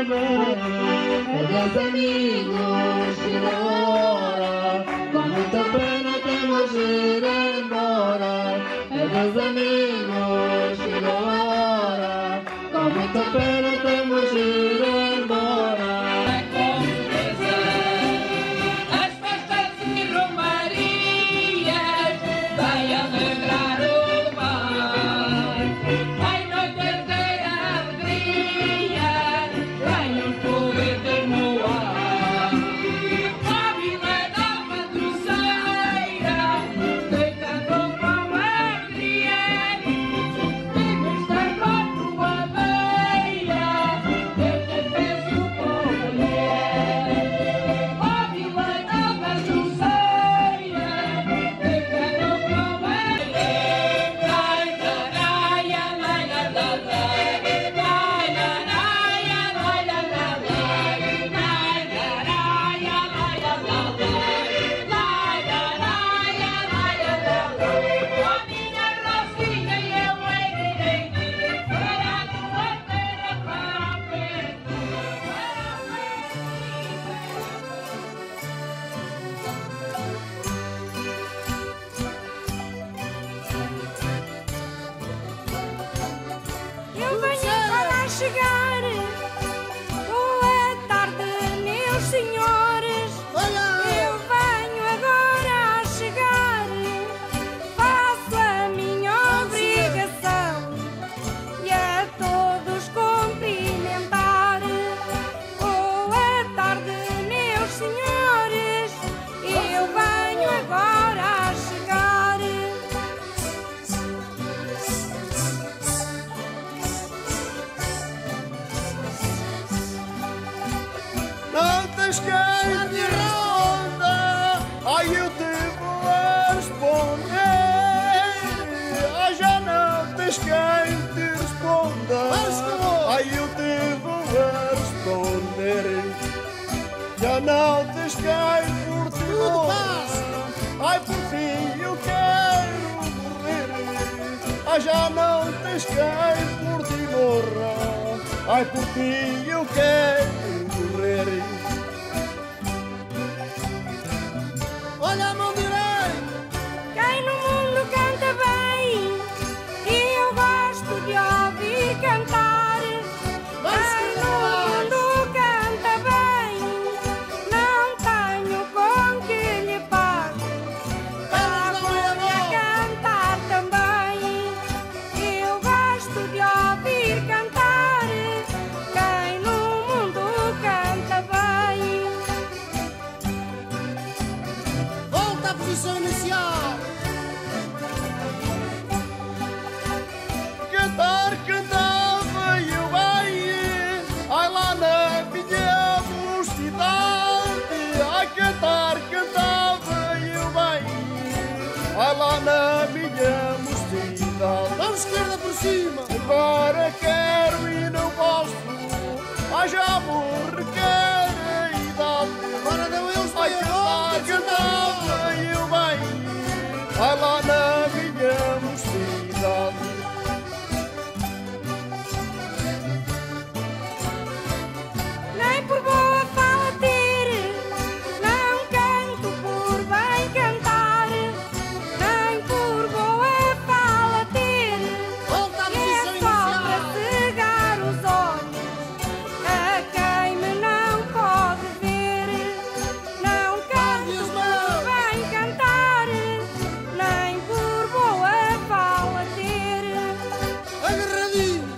bem, adeus amigos, chega a hora, com muita pena temos de ir embora. Adeus amigos, chega a hora, com muita pena temos de ir embora. Chegar, boa tarde, meus senhores. Olá. Eu venho agora a chegar, faço a minha obrigação e a todos cumprimentar. Boa tarde, meus senhores. Eu venho agora a chegar. Não tens quem te responda, ai eu te vou responder. Ai já não tens quem te responda, ai eu te vou responder. Já não tens quem por ti morra, ai por ti eu quero morrer. Ai já não tens quem por ti morra, ai por ti eu quero morrer. Olha a mão direita! Quem no mundo canta bem, eu gosto de ouvir cantar. Quem no mundo canta bem, não tenho com que lhe pague. Pago-lhe a cantar também, eu gosto de ouvir cantar. Quem no mundo canta bem. Volta à posição inicial! Cantar, cantava eu bem, ai lá na minha mocidade. Ai cantar, cantava eu bem, ai lá na minha mocidade. Vamos esquerda por cima! Agora quero e não posso, ai já vou requer a idade. Agora não eles Ai têm a cantar, volta! cantava eu bem, ai lá na minha mocidade. Nem por boa fala ter, não canto por bem cantar. Nem por boa fala ter, Volta à é posição só inicial! para cegar os olhos a quem me não pode ver. Não canto por bem cantar, nem por boa fala ter. Agarradinho!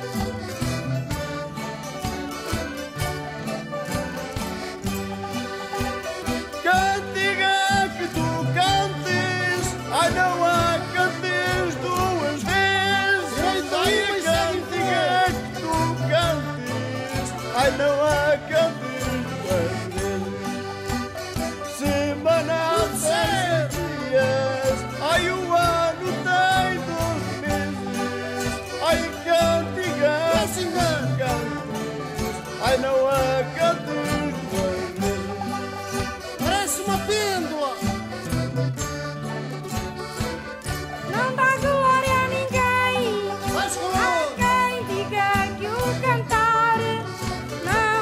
Cantiga que tu cantes, ai não a cantes duas vezes. Ai a cantiga que tu cantes, ai não a cantes duas vezes. Semana tem dias, ai o ano tem 12 meses. Ai a cantiga que tu cantes, ai não a cantes duas vezes. Parece uma pêndula! Não dá glória a ninguém. Vais com Há a outra! quem diga que o cantar não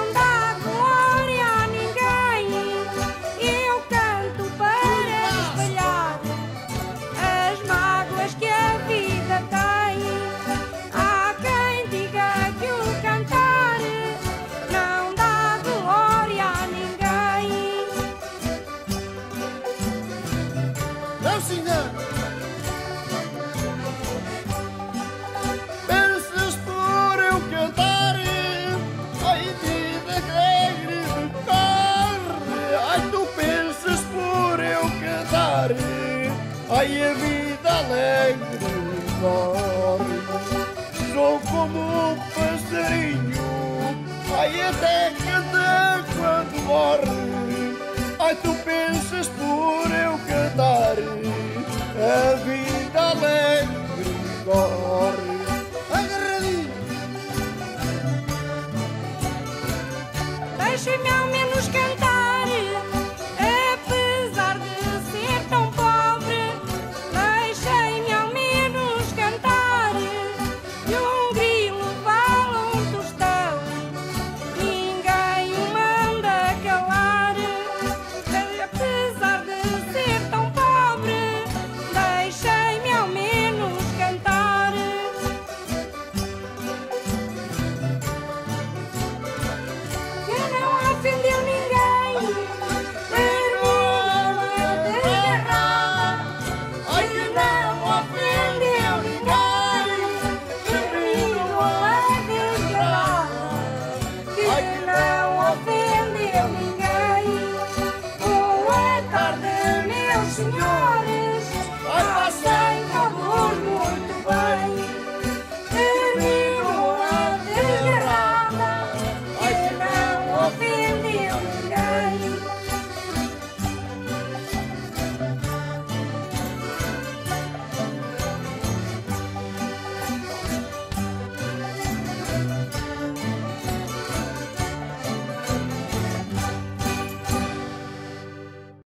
ai a vida alegre morre. Sou como um passarinho, ai até canta quando morre. Ai tu pensas por eu cantar, a vida alegre morre. Agarradinho. Deixem-me ao menos cantar.